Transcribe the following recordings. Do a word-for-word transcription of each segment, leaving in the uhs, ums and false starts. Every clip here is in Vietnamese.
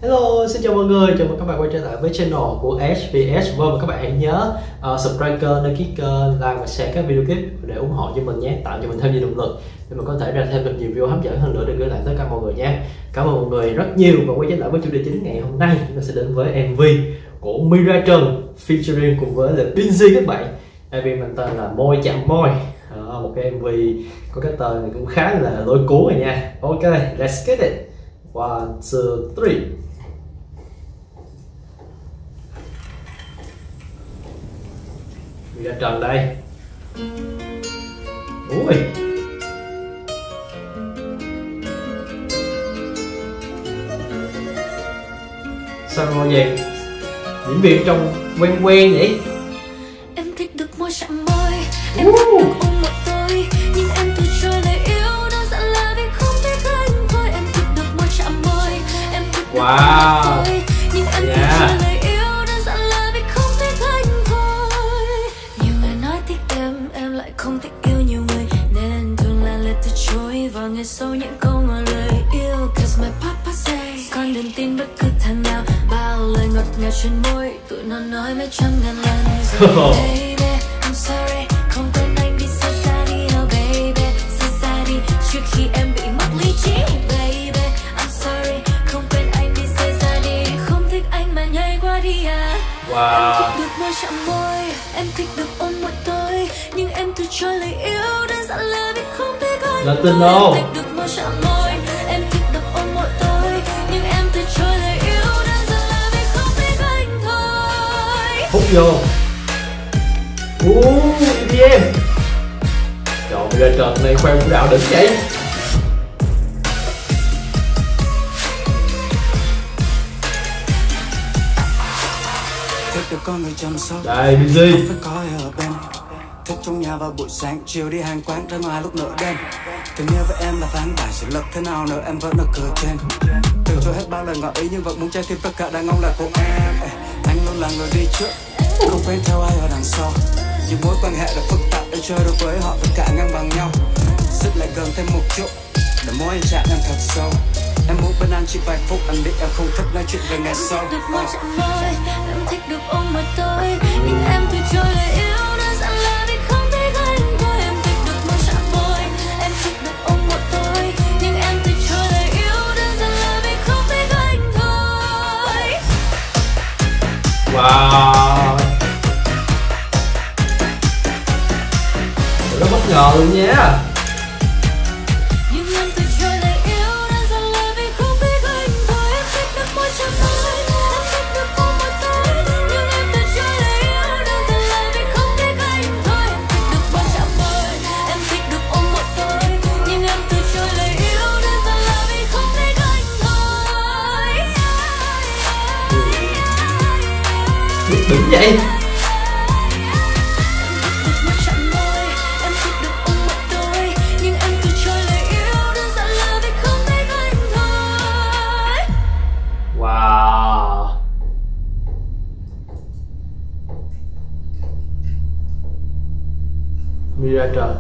Hello, xin chào mọi người, chào mừng các bạn quay trở lại với channel của ét pê ét World. Và các bạn hãy nhớ uh, subscribe kênh, đăng ký kênh, like và share các video clip để ủng hộ cho mình nhé, tạo cho mình thêm nhiều động lực để mình có thể ra thêm được nhiều video hấp dẫn hơn nữa để gửi lại tất cả mọi người nhé. Cảm ơn mọi người rất nhiều và quay trở lại với chủ đề chính ngày hôm nay. Chúng ta sẽ đến với em vê của Miratrần featuring cùng với là Binz các bạn. em vê mang tên là Môi Chạm Môi, uh, một cái em vê có cái tên cũng khá là lôi cuốn rồi nha. Ok, let's get it. One, two, three. Miratrần đây. Ui. Sao rồi vậy? Diễn viên trông quen quen vậy? Em thích được môi chạm môi, em thích được ôm một tôi, nhưng em từ chối lời yêu đơn giản là vì không biết anh thôi. Em thích được môi chạm môi, em thích được wow. ôm một tôi, nhưng em từ yeah. chối lời yêu đơn giản là vì không biết anh thôi. Nhiều người nói thích em, em lại không thích yêu nhiều người, nên thường là lời từ chối và nghe sâu những câu ngỏ lời yêu. Cause my papa say, con đừng tin bất cứ thằng nào bao lời ngọt ngào trên môi, tụi nó nói mấy trăm ngàn lần rồi. Baby, I'm sorry, không quên anh đi xa xa đi, oh baby, xa xa đi trước khi em bị mất lý trí. Baby, I'm sorry, không quên anh đi xa xa đi, không thích anh mà nhảy qua đi à. Wow. Em thích được môi chạm môi, em thích được ôm một tôi, nhưng em từ chối lời yêu đơn giản là vì không thích anh là thôi. tin đâu. Em thích được môi chạm môi, em thích được ôm một tôi, nhưng em từ chối lời yêu đơn giản là vì không thích anh thôi. Hút vô. Uuuu, e đê em. Trời, Miratrần này khoe vũ đạo đỉnh vậy. Thích được con người chăm sóc, đây Binz. phải có ai ở bên. Thích trong nhà vào buổi sáng, chiều đi hàng quán, ra ngoài lúc nửa đêm. Tình yêu với em là ván bài, sự lực thế nào nữa em vẫn ở cửa trên. Từ chối hết bao lời ngỏ ý nhưng vẫn muốn trái tim tất cả đàn ông là của em. Anh luôn là người đi trước, không quên theo ai ở đằng sau. Những mối quan hệ đã phức tạp, em chơi được với họ tất cả ngang bằng nhau. Xích lại gần thêm một chút, để môi anh chạm em thật sâu. Em muốn bên anh chỉ vài phút, anh biết em không thích nói chuyện về ngày sau. Em thích được môi chạm môi, em thích được ôm một tôi, nhưng em từ chối lời yêu đơn giản là vì không thích anh thôi. Em thích được môi chạm môi, em thích được ôm một tôi, nhưng em từ chối lời yêu đơn giản là vì không thích anh thôi. Wow. Rất bất ngờ luôn nha. Nhưng em từ chối lời yêu đơn giản là vì không thích anh thôi. Em thích được môi chạm môi, em thích được ôm một tôi, nhưng em từ chối lời yêu đơn giản là vì không thích anh thôi. Em thích được môi chạm môi, em thích được ôm một tôi, nhưng em từ chối lời yêu đơn giản là vì không thích anh thôi. Đỉnh vậy. Wow. Miratrần.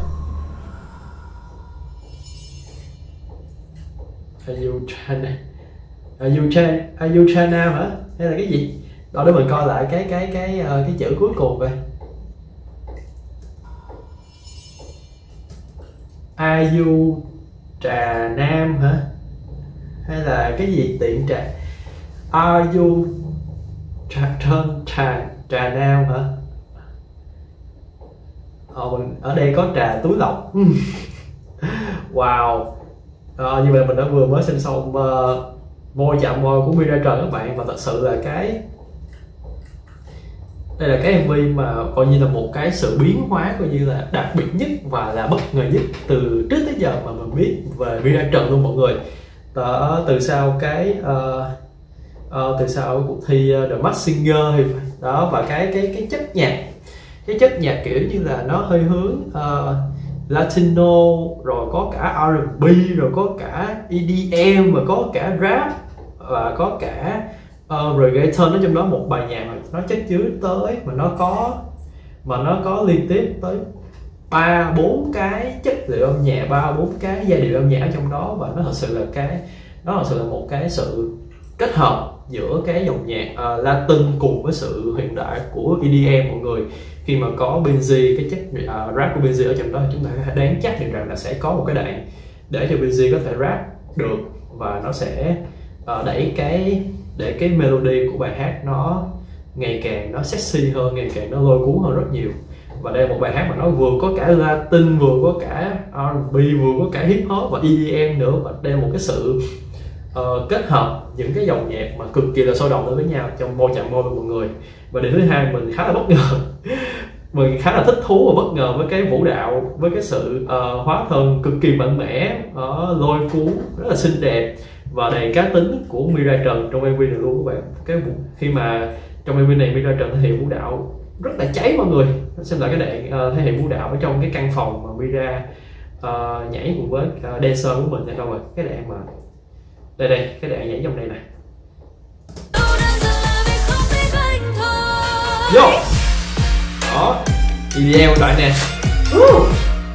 Are you China? Are you China? Are you China hả? Hay là cái gì? Đó, để mình coi lại cái cái cái cái, cái chữ cuối cùng coi. Are you Trà Nam hả? Hay là cái gì tiện trà? Are you trà trân trà trà Nam hả? Ờ, mình ở đây có trà túi lọc. Wow. Ờ, như vậy mình đã vừa mới xem xong uh, Môi Chạm Môi của Miratrần các bạn, và thật sự là cái đây là cái em vê mà coi như là một cái sự biến hóa coi như là đặc biệt nhất và là bất ngờ nhất từ trước tới giờ mà mình biết về Miratrần luôn mọi người. Từ, từ sau cái uh, uh, từ sau cuộc thi uh, The Masked Singer thì đó, và cái cái cái chất nhạc cái chất nhạc kiểu như là nó hơi hướng uh, Latino, rồi có cả R and B, rồi có cả E D M, và có cả rap, và có cả uh, reggaeton. Ở trong đó một bài nhạc mà nó chất chứa tới mà nó có mà nó có liên tiếp tới ba bốn cái chất liệu âm nhạc, ba bốn cái giai điệu âm nhạc ở trong đó, và nó thật sự là cái nó thật sự là một cái sự kết hợp giữa cái dòng nhạc uh, Latin cùng với sự hiện đại của e đê em mọi người. Khi mà có Benji, cái chất uh, rap của Benji ở trong đó thì chúng ta có thể đoán chắc được rằng là sẽ có một cái đoạn để cho Benji có thể rap được, và nó sẽ uh, đẩy cái để cái melody của bài hát nó ngày càng nó sexy hơn, ngày càng nó lôi cuốn hơn rất nhiều. Và đây là một bài hát mà nó vừa có cả Latin, vừa có cả R and B, vừa có cả hip hop và e đê em nữa, và đây là một cái sự uh, kết hợp những cái dòng nhạc mà cực kỳ là sôi động với nhau trong môi chạm môi của mọi người. Và điều thứ hai mình khá là bất ngờ mình khá là thích thú và bất ngờ với cái vũ đạo, với cái sự uh, hóa thân cực kỳ mạnh mẽ, uh, lôi cuốn, rất là xinh đẹp và đầy cá tính của Mira Trần trong em vê này luôn các bạn. Cái khi mà trong em vê này Mira Trần thể hiện vũ đạo rất là cháy mọi người. Xem lại cái đoạn uh, thể hiện vũ đạo ở trong cái căn phòng mà Mira uh, nhảy cùng với uh, dancer của mình nha các bạn. Cái đoạn mà đây đây cái đoạn nhảy trong đây này. Vô đó e đê em đoạn nè. Uh.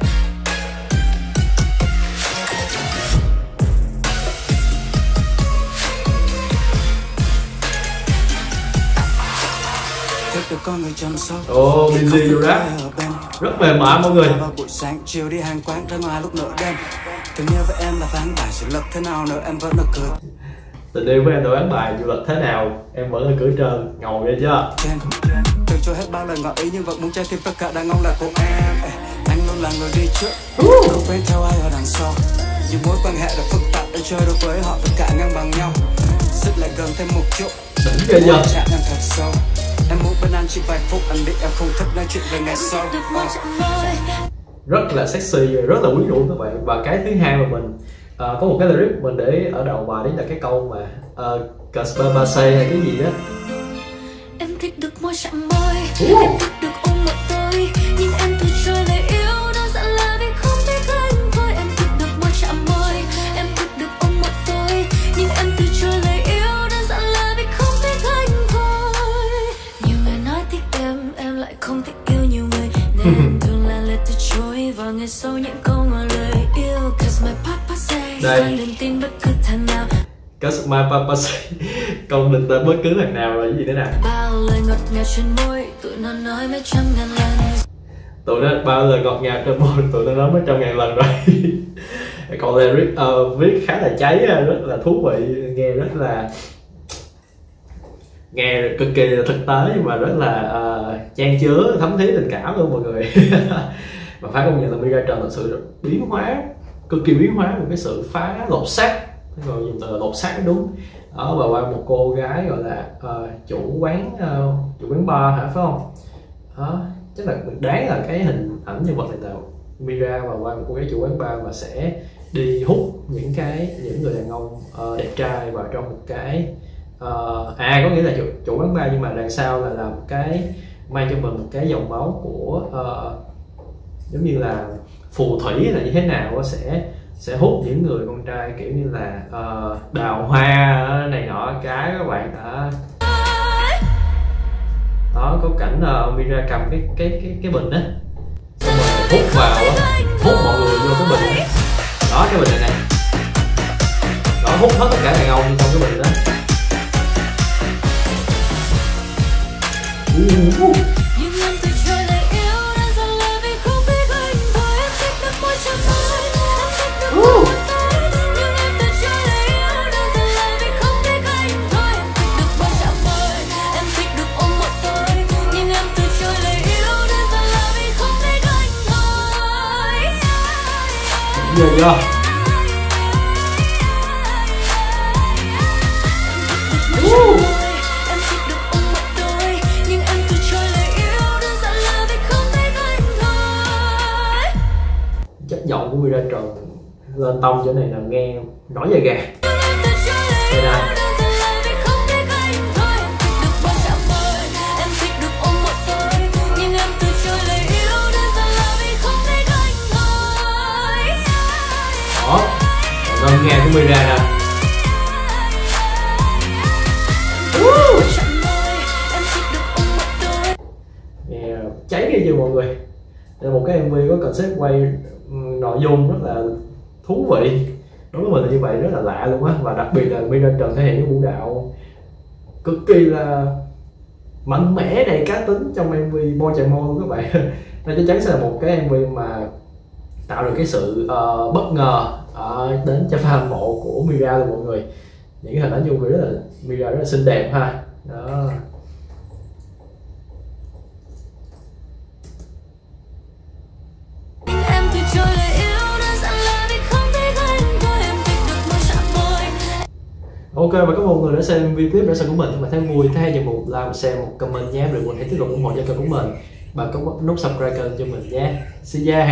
Ồ, Benji vô rap rất mềm mại mọi người. Vào buổi sáng chiều đi hàng quán ra ngoài lúc nửa đêm. Tình yêu với em là ván bài sự lực thế nào nữa em vẫn là cười. Tình yêu với em là ván bài du lịch thế nào em vẫn là cười trơn, ngầu vậy chưa? Từ cho hết bao lời ngỏ ý nhưng vẫn muốn trái tim tất cả đàn ông là của em. Anh luôn là người đi trước, không quên theo ai ở đằng sau. Những mối quan hệ đã phức tạp em chơi được với họ tất cả ngang bằng nhau. Xích lại gần thêm một chút, đỉnh ghê chưa? chạm em thật sâu. Em muốn bên anh chỉ vài phút, anh biết em không thích nói chuyện về ngày sau. Rất là sexy, rất là quyến rũ các bạn. Và cái thứ hai mà mình uh, có một cái lyric mình để ở đầu bài, đấy là cái câu mà uh, Cause Baba say hay cái gì đó. Em thích được môi chạm môi, uh. em thích được ôm một tôi, nhưng em từ chối lời yêu đơn giản là vì không thích anh thôi. Em thích được môi chạm môi, em thích được ôm một tôi, nhưng em từ chối lời yêu đơn giản là vì không thích anh thôi. Nhiều người nói thích em, em lại không thích yêu nhiều người, nên thường là lời từ chối và nghe sâu những câu ngỏ lời yêu. Cause my papa say, con đừng tin bất cứ thằng nào. Cause my papa say, con đừng tin bất cứ thằng nào là cái gì thế nào. Bao lời ngọt ngào trên môi, tụi nó nói mấy trăm ngàn lần. Tụi nó bao lời ngọt ngào trên môi, tụi nó nói mấy trăm ngàn lần rồi. Còn lyric uh, viết khá là cháy, rất là thú vị, nghe rất là nghe cực kỳ là thực tế nhưng mà rất là uh, chan chứa thấm thía tình cảm luôn mọi người. Và phải công nhận là Mira Trần thật sự biến hóa, cực kỳ biến hóa, một cái sự phá lột xác, rồi dùng từ lột xác đúng đó. Và qua một cô gái gọi là uh, chủ quán uh, chủ quán bar hả, phải không đó? Chắc là mình đoán là cái hình ảnh nhân vật này là Mira, và qua một cô gái chủ quán bar mà sẽ đi hút những cái những người đàn ông uh, đẹp trai vào trong một cái uh, à có nghĩa là chủ, chủ quán bar nhưng mà đằng sau là làm cái mang cho mình một cái dòng máu của uh, giống như là phù thủy là như thế nào, sẽ sẽ hút những người con trai kiểu như là uh, đào hoa này nọ cái các bạn đã đó. Có cảnh uh, Mira cầm cái cái cái cái bình á, xong rồi hút vào á, hút mọi người vô cái bình đó, đó cái bình này nè đó, hút hết tất cả đàn ông trong cái bình đó. Uh. Ghê chưa? Uh. Chất giọng của Mira Trần lên tông chỗ này là nghe nổi da gà. Đây nè. Đó, ngân nga của Mira nè. Uh. Nghe cháy ghê chưa mọi người. Đây là một cái em vê có concept quay nội dung rất là thú vị, đối với mình là như vậy, rất là lạ luôn á. Và đặc biệt là Mira Trần thể hiện cái vũ đạo cực kỳ là mạnh mẽ, đầy cá tính trong em vê Bo Chạy Mô luôn các bạn. Nên chắc chắn sẽ là một cái em vê mà tạo được cái sự uh, bất ngờ uh, đến cho fan hâm mộ của Mira luôn mọi người. Những cái hình ảnh chung rất là Mira rất là xinh đẹp ha. Đó. Ok, và có một người đã xem video clip đã xem của mình mà thấy vui, thấy hay cho một like, một share, một comment nhé. Đừng quên hãy tiếp tục ủng hộ cho kênh của mình và có nút subscribe kênh cho mình nhé. See ya.